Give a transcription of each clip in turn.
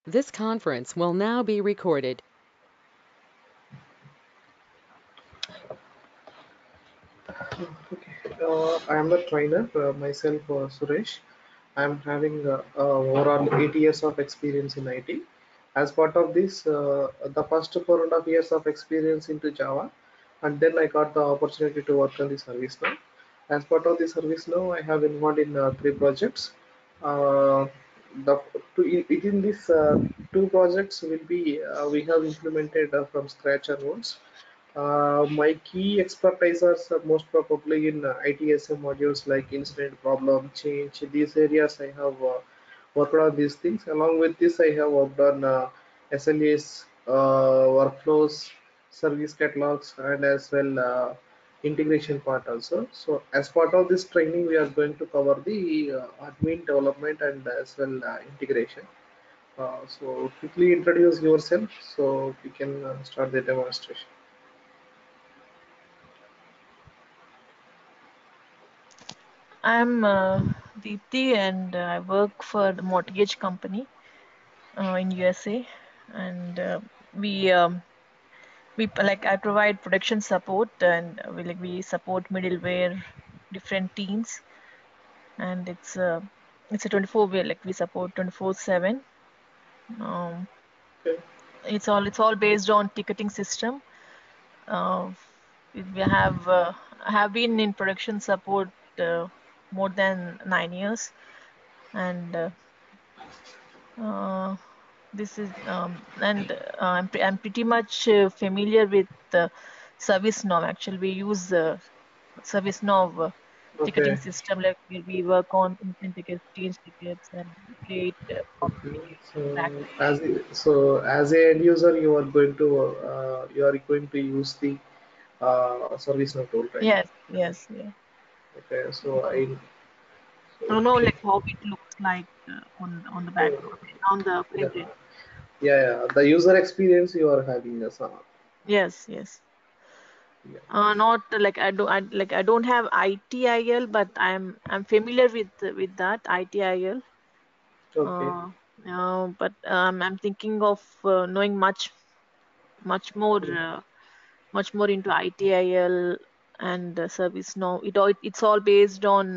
This conference will now be recorded. Okay, I am the trainer, myself, Suresh. I am having overall 8 years of experience in IT. As part of this, the first 4.5 years of experience into Java, and then I got the opportunity to work on the service now. As part of the service now, I have involved in three projects. Uh, the within these two projects will be we have implemented from scratch onwards. My key expertise are most probably in ITSM modules like incident, problem, change. These areas I have worked on these things. Along with this, I have worked on SLAs, workflows, service catalogs, and as well integration part also. So as part of this training, we are going to cover the admin development and as well integration. So quickly introduce yourself so we can start the demonstration. I'm Deepthi and I work for the mortgage company in USA, and we like I provide production support, and we support middleware, different teams, and it's a 24 way, like we support 24/7. Um, Okay. it's all based on ticketing system. Uh, I have been in production support uh, more than 9 years, and uh, this is and I'm pretty much familiar with Servicenow. Actually, we use Servicenow ticketing Okay. system, like where we work on instant tickets, change tickets, and create copy Okay. tickets, So track as a end user, you are going to use the service now tool, right? tickets. Yes, yeah. Okay. So Uh, I don't know okay. like how it looks like on the back on the Yeah, printed. yeah. The user experience you are having as Yes, yes. yeah. Not like I don't have ITIL, but I'm familiar with that ITIL. Okay. Uh, but I'm thinking of knowing much more Mm. much more into ITIL and service now. It's all based on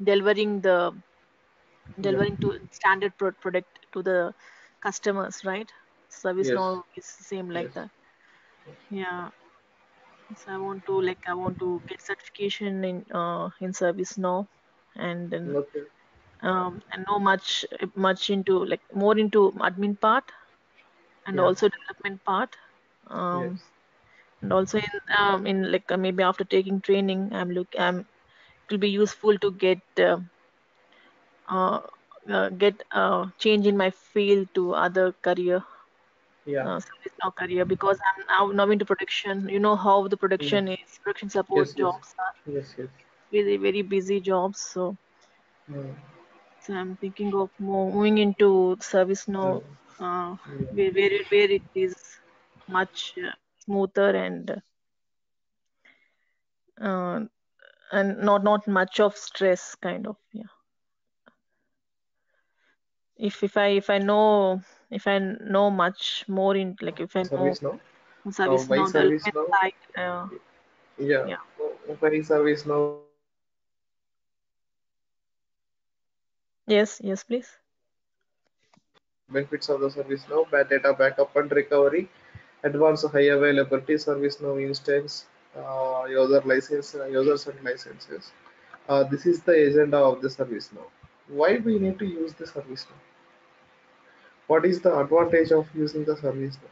Yeah. delivering to standard product to the customers, right? Service Yes. now is same like Yes. that. Yeah. So I want to get certification in service now, and then Okay. and know much into like more into admin part and Yeah. also development part. Yes. Um, and also in like maybe after taking training, it will be useful to uh, get change in my field to other career, Yeah. service now career, because I'm now into production. You know how the Mm. production support Yes. Yes. jobs are Yes. Yes. very very busy jobs. Mm. So I'm thinking of moving into service Mm. now, Yeah. where it is much smoother uh, and not much of stress kind of. Yeah. If I know much more in, like if I know Service now. service Why now service development now? side, Yeah. yeah. Why service now? Yes, please. Benefits of the service now: bad data backup and recovery, advanced high availability service now instance, users and licenses. This is the agenda of the service now. Why we need to use the service now? What is the advantage of using the service now?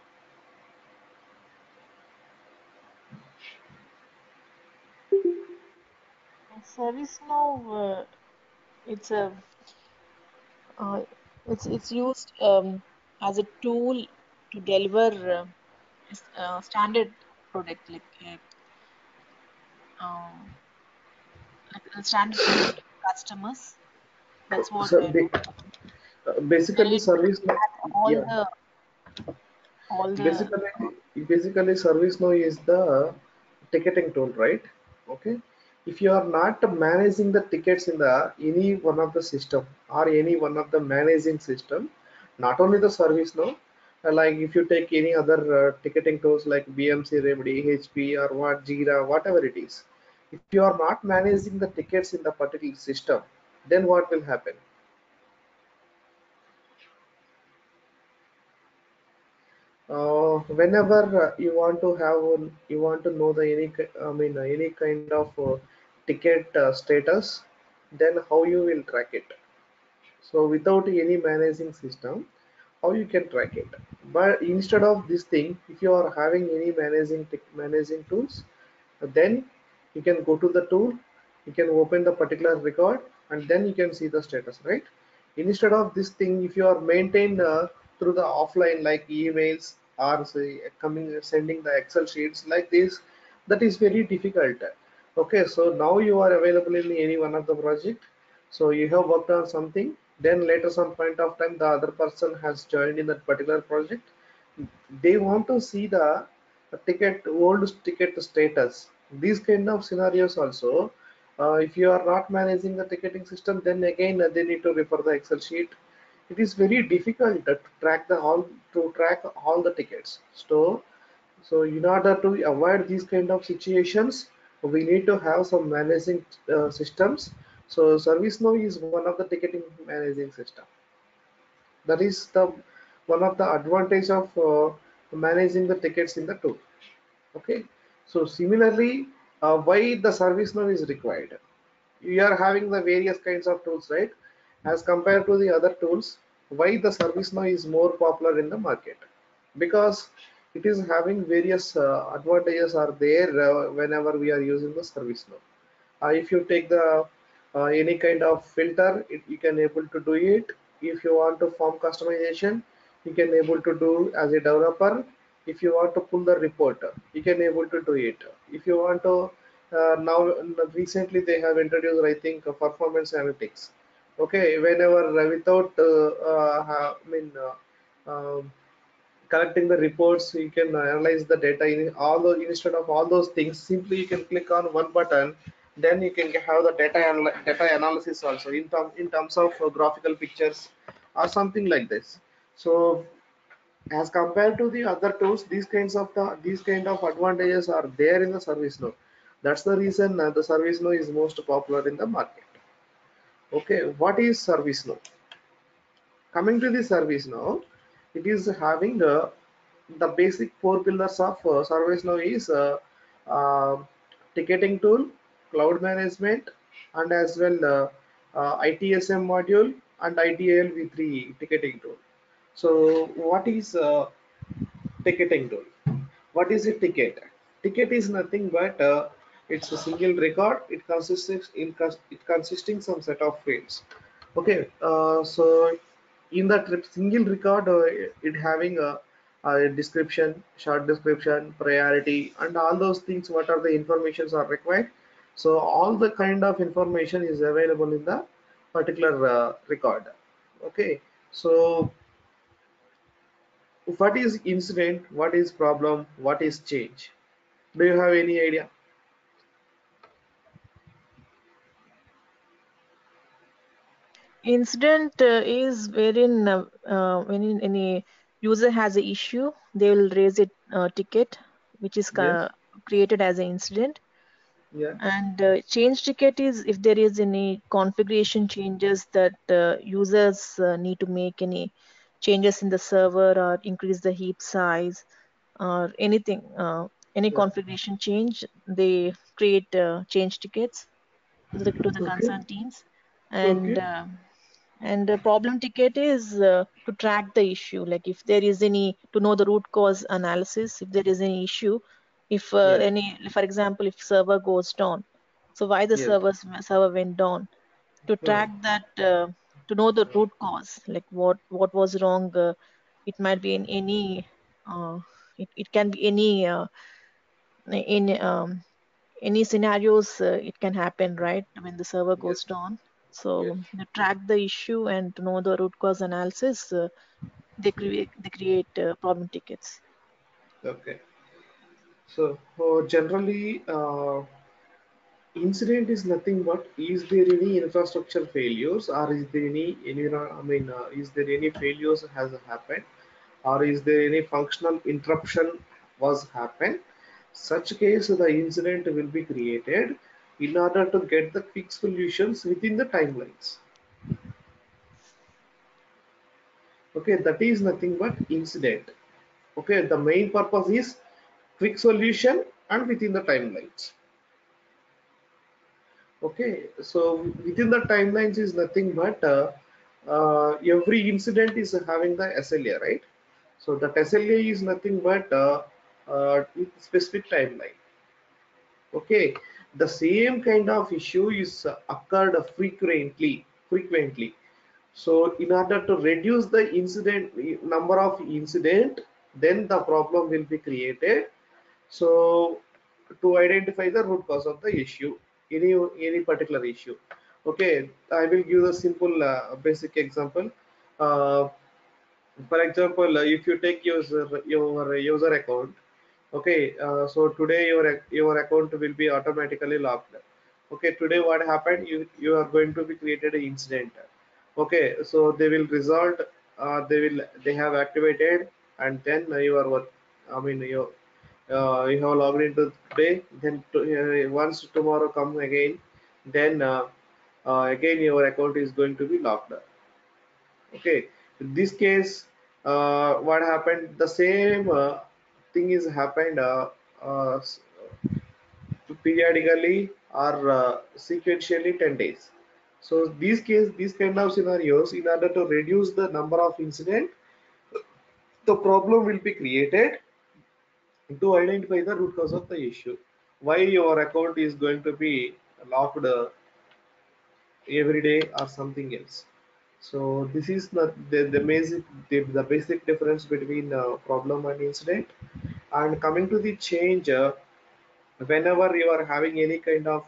Service now, it's a uh, it's used as a tool to deliver standard product, uh, like a standard product to customers. That's what So I know. basically It service now, all yeah. the all the Basically, ServiceNow is the ticketing tool, right? Okay. If you are not managing the tickets in the any one of the system or any one of the managing system, Not only the Servicenow, like if you take any other ticketing tools like BMC Remedy, HP, or what Jira, whatever it is, if you are not managing the tickets in the particular system, then what will happen? Whenever you want to know the any kind of ticket status, then how you will track it? So without any managing system, how you can track it? But instead of this thing, if you are having any managing tools, then you can go to the tool, you can open the particular record, and then you can see the status, right? Instead of this thing, if you are maintained through the offline like emails or say coming sending the Excel sheets like this, that is very difficult. Okay, so now you are available in any one of the project, so you have worked on something, then later some point of time the other person has joined in that particular project. They want to see the old ticket status. These kind of scenarios also, if you are not managing the ticketing system, then again they need to refer the Excel sheet. It is very difficult to track all the tickets. So in order to avoid these kind of situations, we need to have some managing systems. So ServiceNow is one of the ticketing managing system. That is the one of the advantage of managing the tickets in the tool. Okay. So similarly, why the ServiceNow is required? You are having the various kinds of tools, right? As compared to the other tools, why the ServiceNow is more popular in the market? Because it is having various advantages are there whenever we are using the ServiceNow. If you take the any kind of filter, you can able to do it. If you want to form customization, you can able to do as a developer. If you want to pull the report, you can able to do it. If you want to now recently they have introduced, I think, performance analytics. Okay, whenever without collecting the reports, you can analyze the data in all those. Instead of all those things, simply you can click on one button, then you can have the data analysis also in terms of graphical pictures or something like this. So as compared to the other tools, these kind of advantages are there in the ServiceNow. That's the reason the ServiceNow is most popular in the market. Okay, what is ServiceNow? Coming to the ServiceNow, it is having the basic four pillars of ServiceNow is ticketing tool, cloud management, and as well ITSM module and ITAL v3 ticketing tool. So what is ticketing tool? What is a ticket? Ticket is nothing but it's a single record. It consisting some set of fields. Okay, so in that single record, it having a description, short description, priority, and all those things. What are the informations are required? So all the kind of information is available in the particular record. Okay, so what is incident? What is problem? What is change? Do you have any idea? Incident is wherein when any user has a issue, they will raise a ticket, which is Yes. created as an incident. Yeah. And change ticket is if there is any configuration changes that users need to make any changes in the server or increase the heap size or anything, any Yeah. configuration change, they create change tickets to the Okay. concerned teams. And Okay. the problem ticket is to track the issue, like if there is any, to know the root cause analysis, if there is any issue, if Yeah. any, for example, if server goes down, so why the Yes. server went down, to Hmm. track that, to know the root cause, like what was wrong. It might be in any it can be in any scenarios, it can happen, right, when the server Yes. goes down. Yes. So they track the issue, and to know the root cause analysis, they create problem tickets. Okay. So generally, Incident is nothing but, is there any infrastructure failures, or is there any is there any failures has happened, or is there any functional interruption was happened. Such case the incident will be created in order to get the quick solutions within the timelines. Okay, that is nothing but incident. Okay, the main purpose is quick solution and within the timelines. Okay, so within the timelines is nothing but every incident is having the SLA, right? So that SLA is nothing but with specific timeline. Okay, the same kind of issue is occurred frequently. So in order to reduce the incident number of incident, then the problem will be created. So to identify the root cause of the issue, any particular issue. Okay, I will give a simple basic example. Uh, for example, if you take your user account, okay, so today your account will be automatically locked. Okay, today what happened? You are going to be created an incident. Okay, so they will result. They have activated, and then you are what? I mean you have logged into today. Then once tomorrow come again, then again your account is going to be locked. Okay, in this case, what happened? The same thing is happened uh, periodically or sequentially 10 days. So these kind of scenarios, in order to reduce the number of incident, the problem will be created to identify the root cause of the issue. Why your account is going to be locked every day or something else. So this is the basic difference between problem and incident. And coming to the change, whenever you are having any kind of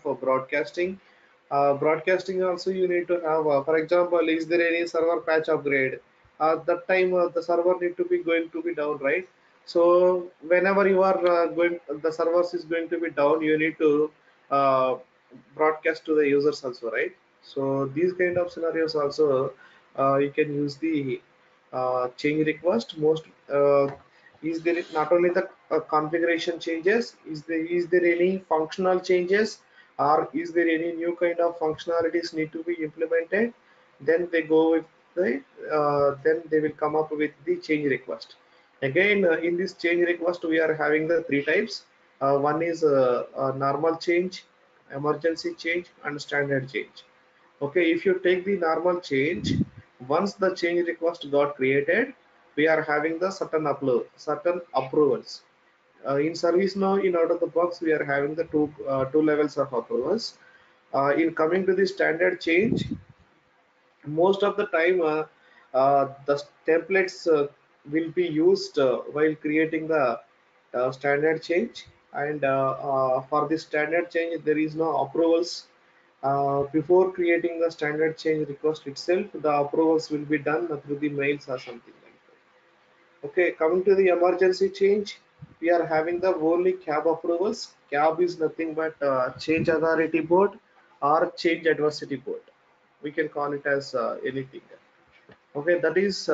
broadcasting also you need to have, for example, is there any server patch upgrade? At that time the server need to be going to be down, right? So whenever you are going, the servers is going to be down, you need to uh, broadcast to the users also, right? So these kind of scenarios also you can use the change request. Most is there not only the configuration changes, is there any functional changes, or is there any new kind of functionalities need to be implemented? Then they go with the then they will come up with the change request. Again, in this change request we are having the three types. One is normal change, emergency change, and standard change. Okay, if you take the normal change, once the change request got created, we are having the certain approvals. In ServiceNow, in out of the box, we are having the two levels of approvals. In coming to the standard change, most of the time the templates will be used while creating the standard change, and for this standard change there is no approvals. Before creating the standard change request itself, the approvals will be done through the mails or something like that. Okay, coming to the emergency change, we are having the only cab approvals. Cab is nothing but change authority board or change adversity board. We can call it as anything. Okay, that is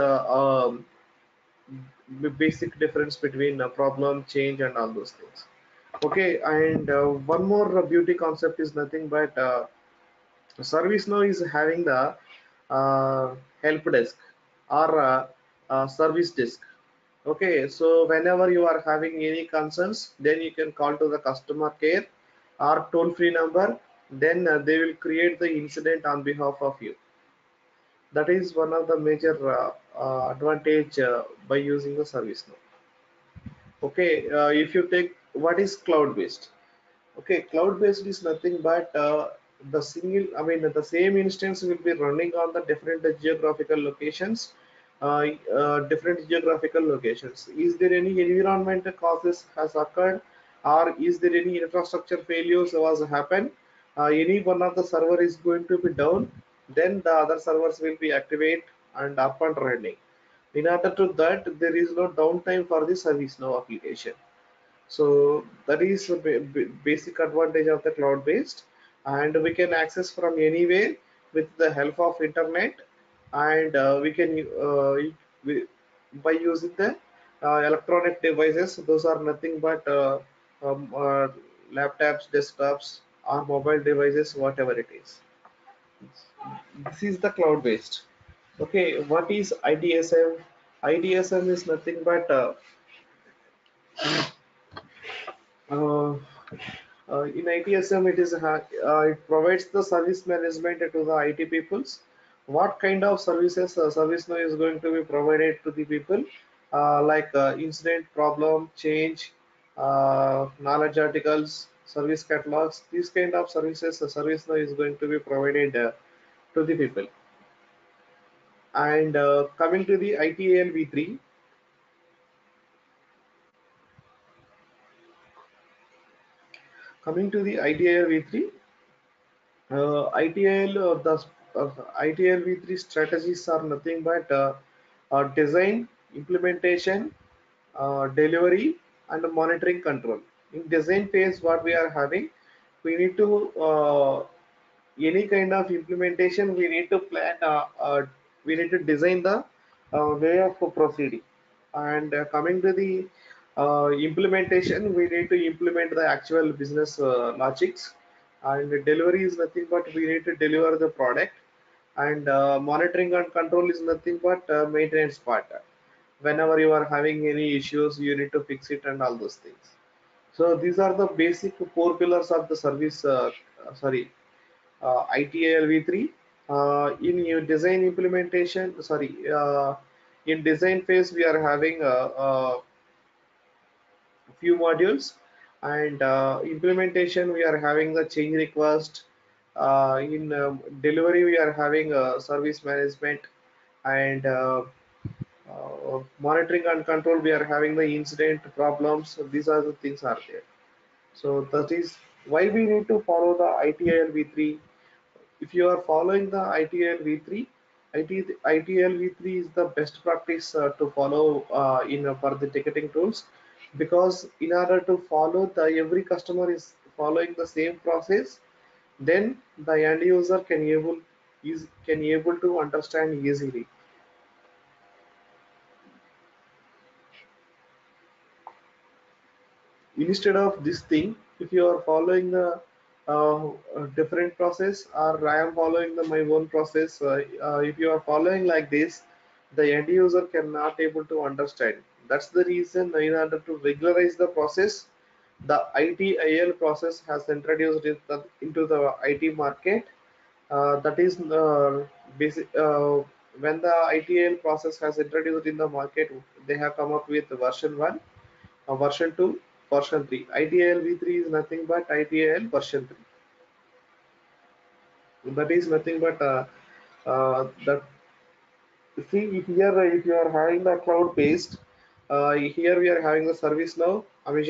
basic difference between problem, change, and all those things. Okay, and one more beauty concept is nothing but ServiceNow is having the help desk or service desk. Okay, so whenever you are having any concerns, then you can call to the customer care or toll free number. Then they will create the incident on behalf of you. That is one of the major advantage by using the ServiceNow. Okay, if you take what is cloud based. Okay, cloud based is nothing but the same instance will be running on the different geographical locations. Different geographical locations. Is there any environmental causes has occurred, or is there any infrastructure failures was happened? Any one of the server is going to be down, then the other servers will be activate and up and running. In order to that, there is no downtime for the ServiceNow application. So that is a basic advantage of the cloud based. and we can access from anywhere with the help of internet, and we can we, by using the electronic devices. Those are nothing but um, uh, laptops, desktops, or mobile devices, whatever it is. This is the cloud based. Okay, what is ITSM? ITSM is nothing but uh, in ITSM, it provides the service management to the IT peoples. What kind of services ServiceNow is going to be provided to the people, like incident, problem, change, knowledge articles, service catalogs. These kind of services ServiceNow is going to be provided to the people. And coming to the ITAL V3, coming to the ITAL V3, ITL V3 strategies are nothing but design, implementation, delivery, and monitoring control. In design phase, what we are having, we need to any kind of implementation, we need to plan, we need to design the way of proceeding. And coming to the implementation, we need to implement the actual business logics. And delivery is nothing but we need to deliver the product. And monitoring and control is nothing but maintenance part. Whenever you are having any issues, you need to fix it and all those things. So these are the basic core pillars of the service. Sorry, ITAL V3. In your design implementation, sorry, in design phase, we are having a few modules, and implementation, we are having the change request. In delivery, we are having service management, and monitoring and control, we are having the incident problems. So these are the things are there. So that is why we need to follow the ITIL V3. If you are following the ITL V3, ITL V3 is the best practice to follow in for the ticketing tools, because in order to follow the every customer is following the same process, then the end user can able to understand easily. Instead of this thing, if you are following the different process, or I am following my own process, if you are following like this, the end user cannot able to understand. That's the reason, in order to regularize the process, the ITIL process has introduced into the IT market. That is basic. When the ITIL process has introduced in the market, they have come up with version 1, version 2, version 3. ITIL V3 is nothing but ITIL version 3. That is nothing but that. See here, if you are having the cloud based, here we are having the service now.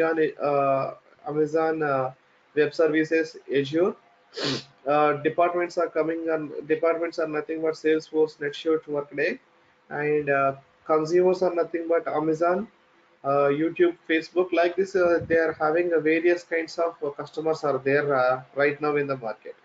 Amazon Web Services, Azure. Departments are coming, and departments are nothing but Salesforce, NetSuite, Workday, and consumers are nothing but Amazon, YouTube, Facebook. Like this, they are having various kinds of customers are there right now in the market.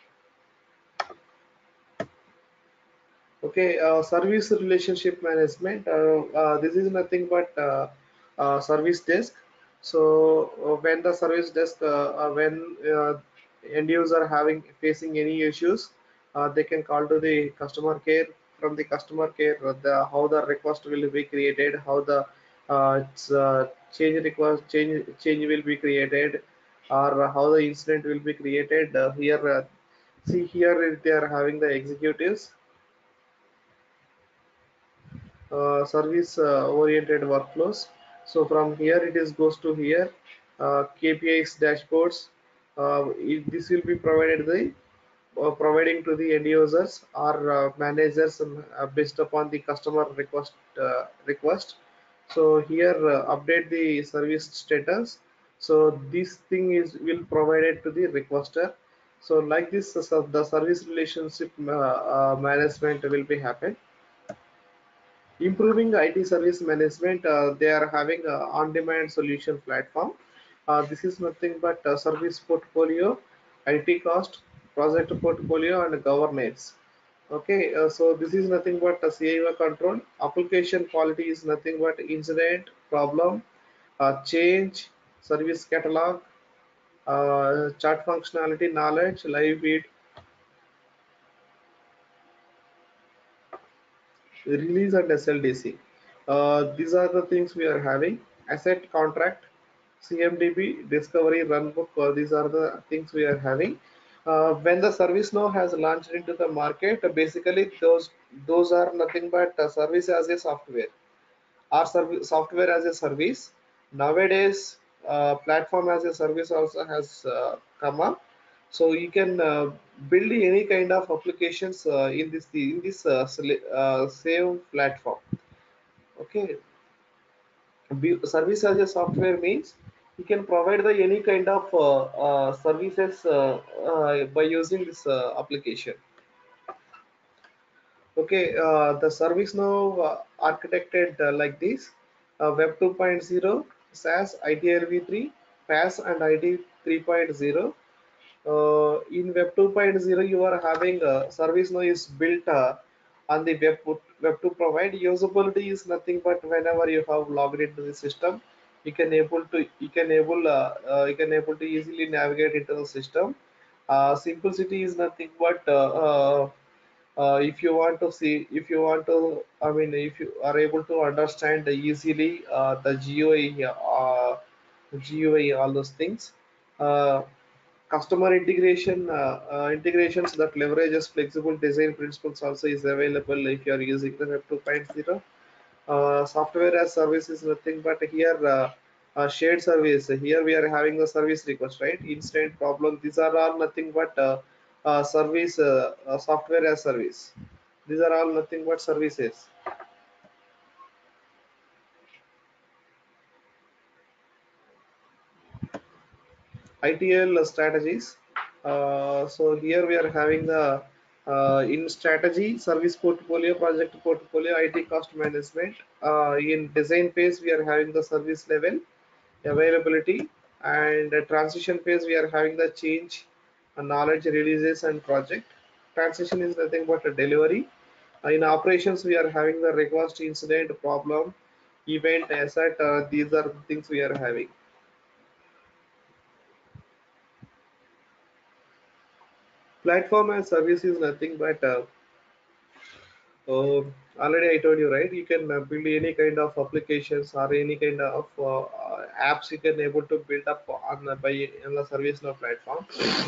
Okay, service relationship management. This is nothing but service desk. So when the service desk, when end user having facing any issues, they can call to the customer care. From the customer care, how the request will be created, how the change request change will be created, or how the incident will be created. Here, see here they are having the executives, service oriented workflows. So from here it is goes to here, KPIs dashboards. This will be provided the providing to the end users or managers, based upon the customer request. So here update the service status. So this thing is will provided to the requester. So like this, the service relationship management will be happen. Improving IT service management, they are having a on-demand solution platform. This is nothing but a service portfolio. IT cost, project portfolio, and governance. Okay, so this is nothing but a CIO control. Application quality is nothing but incident, problem, change, service catalog, chat functionality, knowledge, live feed, release, and SLDC. These are the things we are having. Asset contract, CMDB, discovery, runbook. These are the things we are having. When the service now has launched into the market, basically those are nothing but service as a software or software as a service. Nowadays, platform as a service also has come up, so you can build any kind of applications in this same platform. Okay, service as a software means you can provide the any kind of services by using this application. Okay, the service now architected like this: Web 2.0, SaaS, ITLv3, PaaS, and IT 3.0. In Web 2.0, you are having service now is built on the Web 2 provide. Usability is nothing but whenever you have logged into the system, you can able to easily navigate into the system. Simplicity is nothing but if you want to see, if you want to, I mean, if you are able to understand easily the GUI, all those things. Uh, Customer integration, integrations that leverages flexible design principles also is available if you are using the Web 2.0. Software as service is nothing but here shared service. Here we are having the service request, right? Instant problem. These are all nothing but software as service. These are all nothing but services. ITL strategies. So here we are having the in strategy, service portfolio, project portfolio, IT cost management. In design phase, we are having the service level, availability, and transition phase we are having the change, knowledge releases, and project. Transition is nothing but a delivery. In operations we are having the request, incident, problem, event, asset. These are the things we are having. Platform as service is nothing but uh, already I told you, right? You can build any kind of applications or any kind of apps you can able to build up on by in the ServiceNow platform.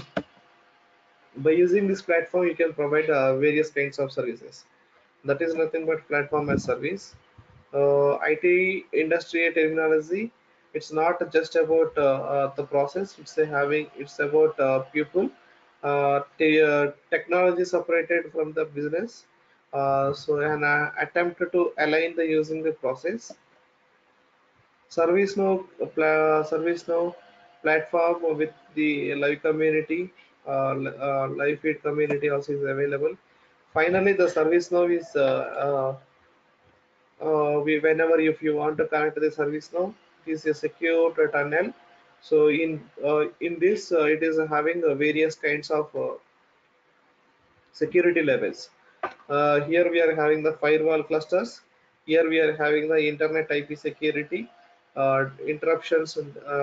By using this platform, you can provide various kinds of services. That is nothing but platform as service. IT industry terminology. It's not just about the process. It's about people. Technology separated from the business. So an attempt to align the using the process. ServiceNow platform with the live community, live feed community also is available. Finally, the ServiceNow is whenever if you want to connect to the ServiceNow, it is a secure tunnel. So in this, it is having various kinds of security levels. Here we are having the firewall clusters. Here we are having the internet IP security, interruptions.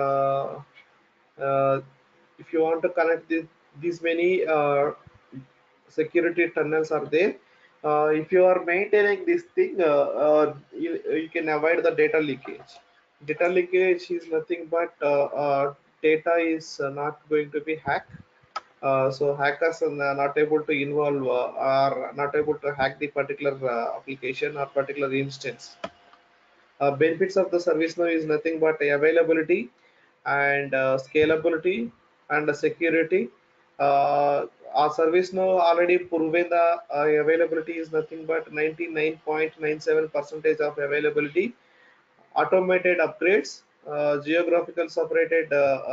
Uh, if you want to connect these many security tunnels are there. If you are maintaining this thing, you can avoid the data leakage. Data leakage is nothing but data is not going to be hacked. So hackers are not able to involve or not able to hack the particular application or particular instance. Benefits of the service now is nothing but availability and scalability and security. Our service now already proven the availability is nothing but 99.97 percentage of availability, automated upgrades, geographical separated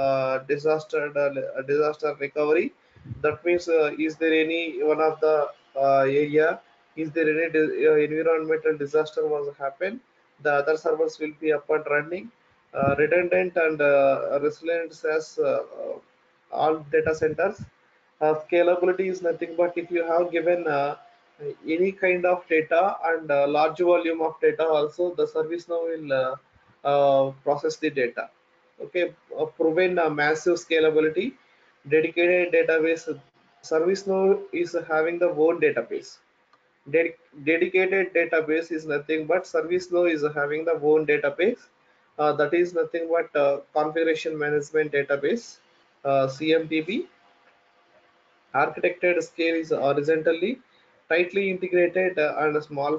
disaster recovery. That means, is there any one of the area, is there any environmental disaster was happen, the other servers will be up and running. Redundant and resilient as all data centers. Scalability is nothing but if you have given any kind of data and large volume of data also, the service now will process the data. Okay, proven massive scalability, dedicated database. Service now is having the own database. Dedicated database is nothing but ServiceNow is having the own database. That is nothing but configuration management database, CMDB. Architected scale is horizontally, tightly integrated and a small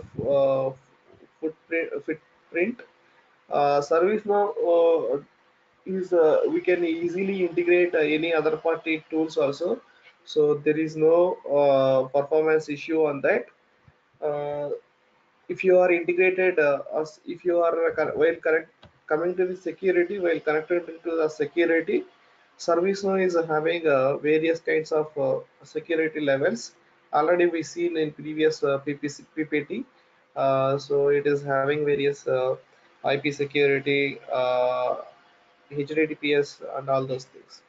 footprint. ServiceNow is we can easily integrate any other party tools also, so there is no performance issue on that. Uh, if you are integrated as if you are while correct coming to the security, while connected to the security, ServiceNow is having various kinds of security levels. Already we seen in previous PPT. So it is having various IP security, HTTPS and all those things.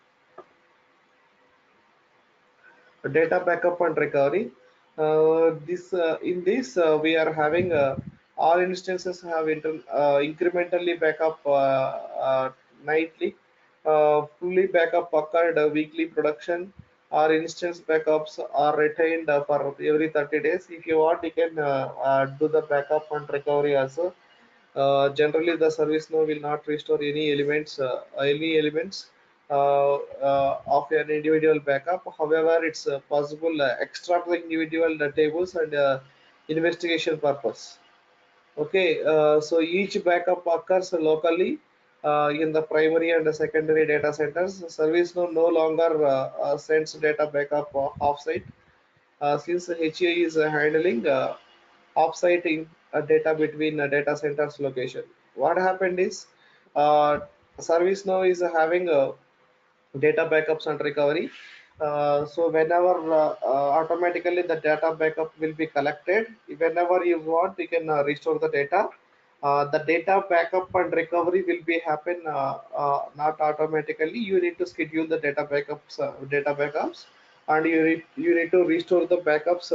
Data backup and recovery. This in this we are having all instances have incrementally backup nightly, fully backup occurred weekly production. Our instance backups are retained for every 30 days. If you want, you can do the backup and recovery also. Generally, the service now will not restore any elements of an individual backup. However, it's possible extract the individual tables and investigation purpose. Okay, so each backup occurs locally in the primary and the secondary data centers. Service now no longer sends data backup offsite since HA is handling offsite in data between data centers location. What happened is ServiceNow is having data backups and recovery. So whenever automatically the data backup will be collected, whenever you want, you can restore the data. The data backup and recovery will be happen not automatically. You need to schedule the data backups, and you need to restore the backups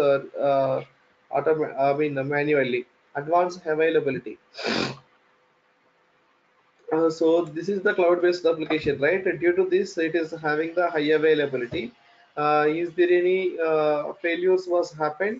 manually. Advanced availability. So this is the cloud-based application, right? Due to this, it is having the high availability. Is there any failures was happened?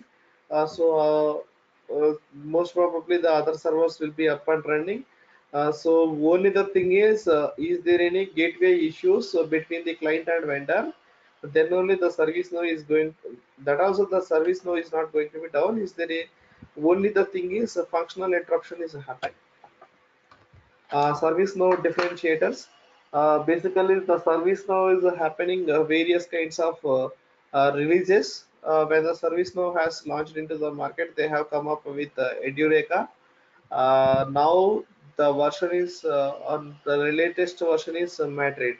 Most probably the other servers will be up and running. So only the thing is there any gateway issues between the client and vendor? Then only the service now is going. That also the service now is not going to be down. Is there a only the thing is a functional interruption is happening. Service node differentiators. Basically, the service now is happening various kinds of releases. When the service now has launched into the market, they have come up with Edureka. Now the version is on the latest version is Madrid.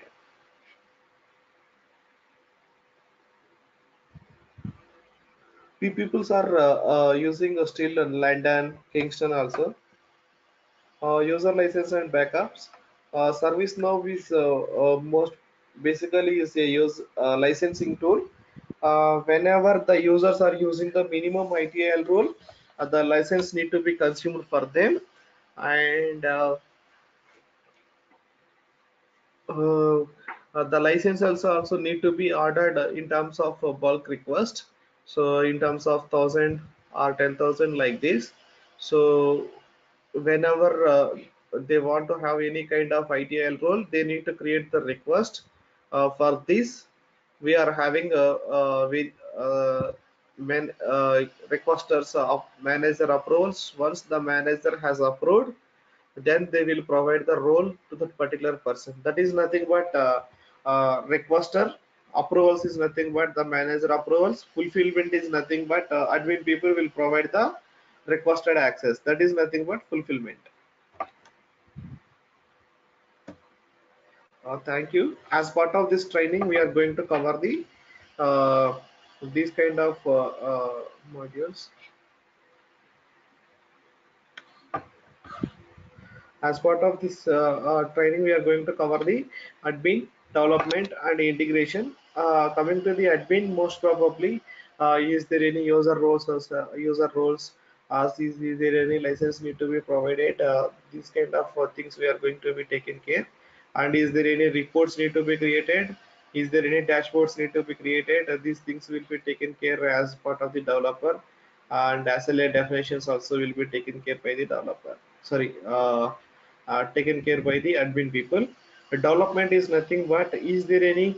Peoples are using still in London, Kingston also. User license and backups. Service now is most basically is a use licensing tool. Whenever the users are using the minimum ITIL rule, the license need to be consumed for them, and uh, the license also need to be ordered in terms of bulk request. So in terms of 1,000 or 10,000 like this. So whenever they want to have any kind of ITIL role, they need to create the request. For this, we are having when requesters of manager approvals. Once the manager has approved, then they will provide the role to that particular person. That is nothing but requester. Approvals is nothing but the manager approvals. Fulfillment is nothing but admin people will provide the requested access. That is nothing but fulfillment. Thank you. As part of this training, we are going to cover the these kind of modules. As part of this training, we are going to cover the admin. development and integration. Coming to the admin, most probably, is there any user roles? User roles? Is there any license need to be provided? These kind of things we are going to be taken care. And is there any reports need to be created? Is there any dashboards need to be created? These things will be taken care as part of the developer, and SLA definitions also will be taken care by the developer. Sorry, taken care by the admin people. Development is nothing but is there any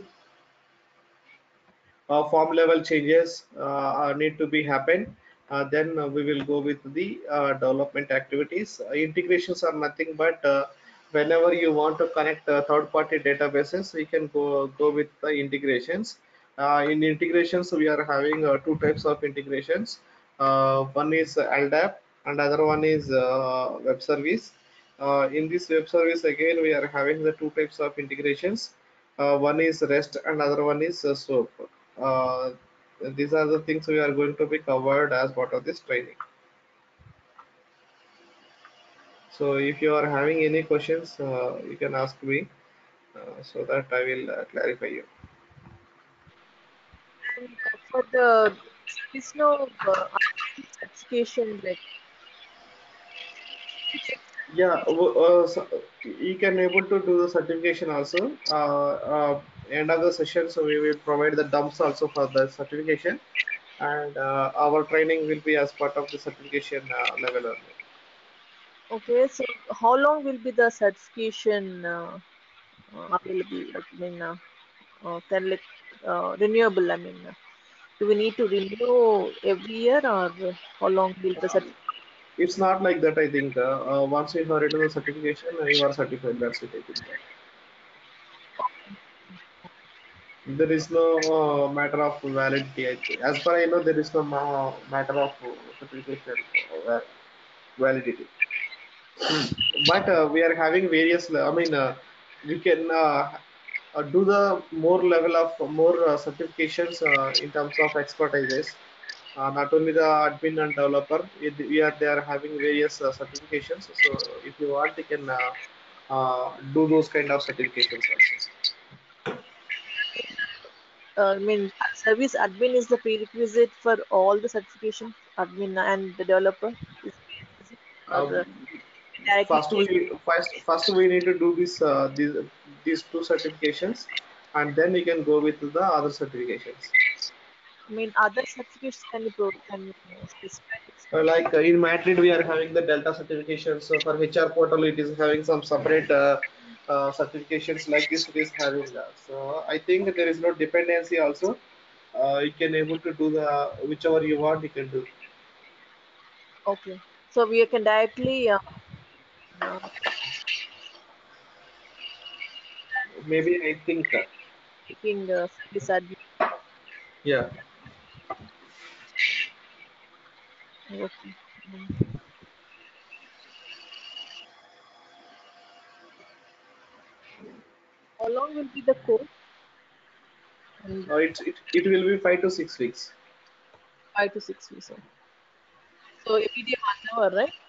form level changes need to be happen, then we will go with the development activities. Integrations are nothing but whenever you want to connect third party databases, we can go with the integrations. In integrations we are having two types of integrations. One is LDAP and other one is web service. In this web service again we are having the two types of integrations. One is REST and other one is SOAP. Uh, these are the things we are going to be covered as part of this training. So if you are having any questions, you can ask me so that I will clarify you. And for the Servicenow certification, like it takes Yeah, certification. so you can able to do the certification also. End of the session, so we will provide the dumps also for the certification, and our training will be as part of the certification level only. Okay, so how long will be the certification available? Like, I mean, kind of like renewable. I mean, do we need to renew every year, or how long will the Um, it's not like that. I think once you have written the certification, you are certified. That's it. I think there is no matter of validity. I think. As far I know, there is no matter of certification validity. But we are having various. I mean, we can do the more level of more certifications in terms of expertises. Not only the admin and developer, we are they are having various certifications. So if you want, you can do those kind of certifications also. I mean, service admin is the prerequisite for all the certifications, admin and the developer is prerequisite, or Um, directly take. first we need to do these two certifications, and then we can go with the other certifications. I mean, other certificates can you specify this? Like in Madrid, we are having the Delta certification. So for HR portal, it is having some separate certifications like this. It is having that. So I think there is no dependency also. You can able to do the whichever you want. You can do. Okay, so we can directly uh, Maybe I think. taking service admin. Yeah. Okay. How long will be the course? And It will be 5 to 6 weeks. 5 to 6 weeks. Okay. So every day 1 hour, right?